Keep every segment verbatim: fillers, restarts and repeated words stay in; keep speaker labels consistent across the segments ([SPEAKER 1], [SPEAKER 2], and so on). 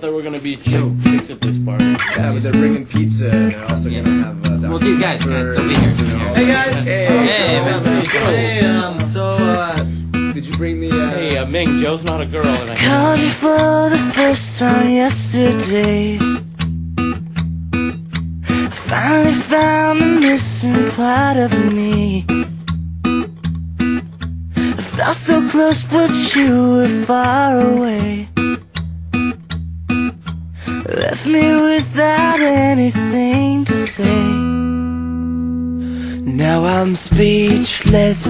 [SPEAKER 1] there were gonna be chick chicks at this party.
[SPEAKER 2] Yeah, but they're bringing pizza and they're also
[SPEAKER 3] Yeah.
[SPEAKER 2] gonna have. Uh,
[SPEAKER 3] Well, dude, guys, guys, don't be here.
[SPEAKER 4] Hey guys!
[SPEAKER 2] Hey,
[SPEAKER 3] Hey,
[SPEAKER 2] what's up,
[SPEAKER 3] man.
[SPEAKER 2] man?
[SPEAKER 4] Hey, um, so, uh,
[SPEAKER 2] Did you bring the? Uh,
[SPEAKER 1] Hey, uh, Ming, Joe's not a girl, and I
[SPEAKER 5] Called you for the first time yesterday. I finally found the missing part of me. I felt so close, but you were far away. Left me without anything to say. Now I'm speechless.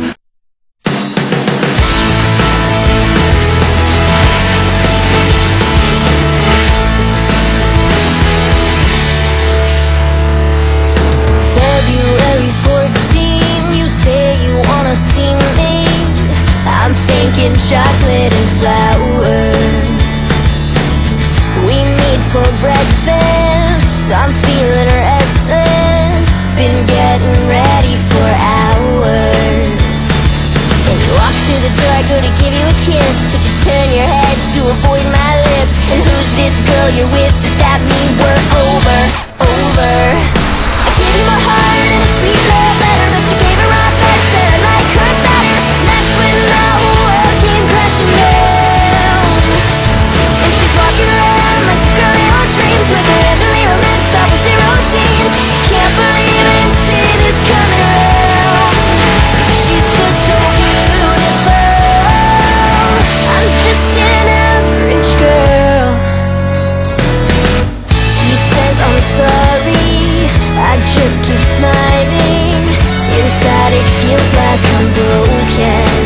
[SPEAKER 6] February fourteenth, you say you wanna see me. I'm thinking chocolate and flowers. We meet for breakfast, I'm feeling restless. Been getting ready for hours. And you walk through the door, I go to give you a kiss, but you turn your head to avoid my lips. And who's this girl you're with? Does that mean we're over, over? I gave you my heart and a sweet love letter, but you gave it right back, said I like her better. And that's when the whole world came crashing down. And she's walking around like a girl in her dreams, with her Angelina mixed up with zero jeans. Can't believe I didn't see this coming around. She's just so beautiful. I'm just an average girl. He says I'm sorry, I just keep smiling. Inside it feels like I'm broken.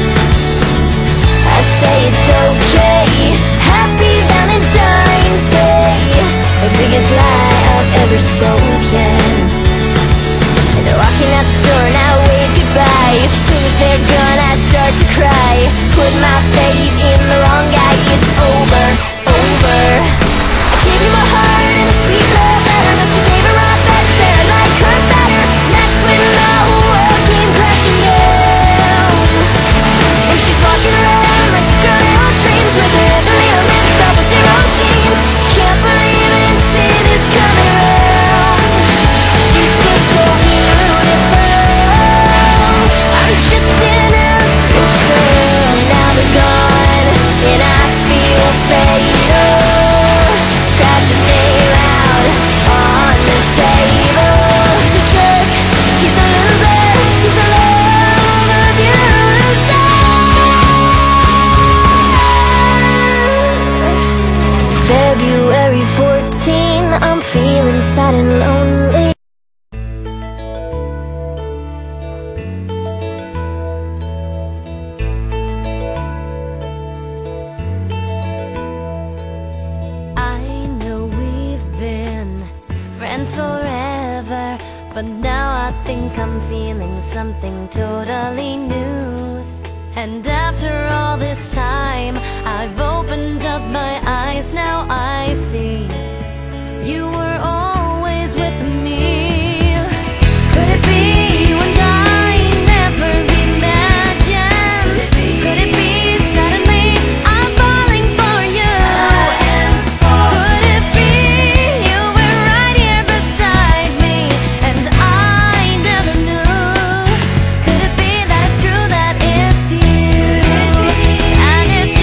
[SPEAKER 6] I say it's okay. Happy Valentine's Day, the biggest lie I've ever spoken. And they're walking out the door and I wave goodbye. As soon as they're gone I start to cry. Put my faith in the wrong guy. It's over, over. I gave you my heart and a sweet love letter, but you gave it right back, said I like her better. And that's when the whole world came crashing down. And she's walking around like a girl in her dreams, with her Angelina mixed up with zero jeans. Can't believe I didn't see this coming around. She's just so beautiful. I'm just an average girl. Now they're gone and I feel fatal. Scratches name out on the table. He's a jerk, he's a loser, he's a love abuser. February fourteenth, I'm feeling sad and lonely. I know we've been friends forever, but now I think I'm feeling something totally new. And after all this time, I've opened up my eyes, now I see you were always with me. Could it be you and I never imagined? Could it be suddenly I'm falling for you? Could it be you were right here beside me and I never knew? Could it be that it's true that it's you and it's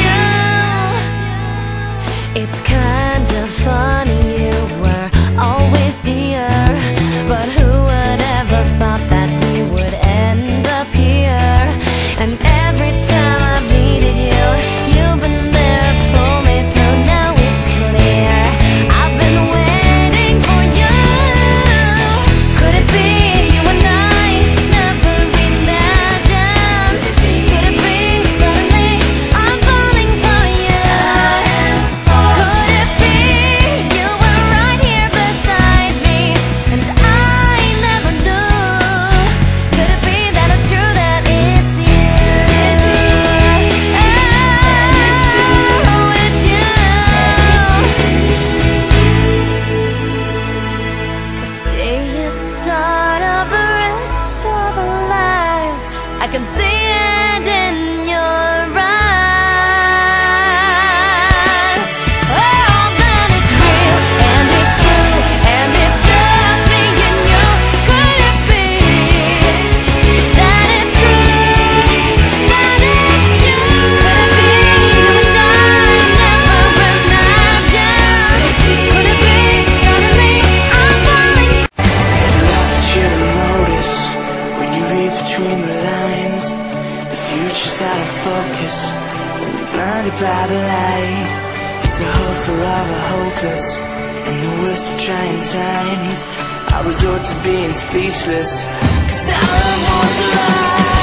[SPEAKER 6] you? It's kind of funny, you were always near, but who would ever thought that we would end up here? And every time I've needed you, you've been there to pull me through. Now it's clear, I've been waiting for you. Could it be you and I never imagined? Could it be suddenly I'm falling for you? Could it be you were right here beside me and I never knew? Could it be that it's true that it's you? Oh, it's you. 'Cause today is the start of the rest of our lives. I can see it in your eyes. All the
[SPEAKER 5] under private light. It's a hope for all the hopeless. In the worst of trying times, I resort to being speechless. 'Cause I love wants to lie.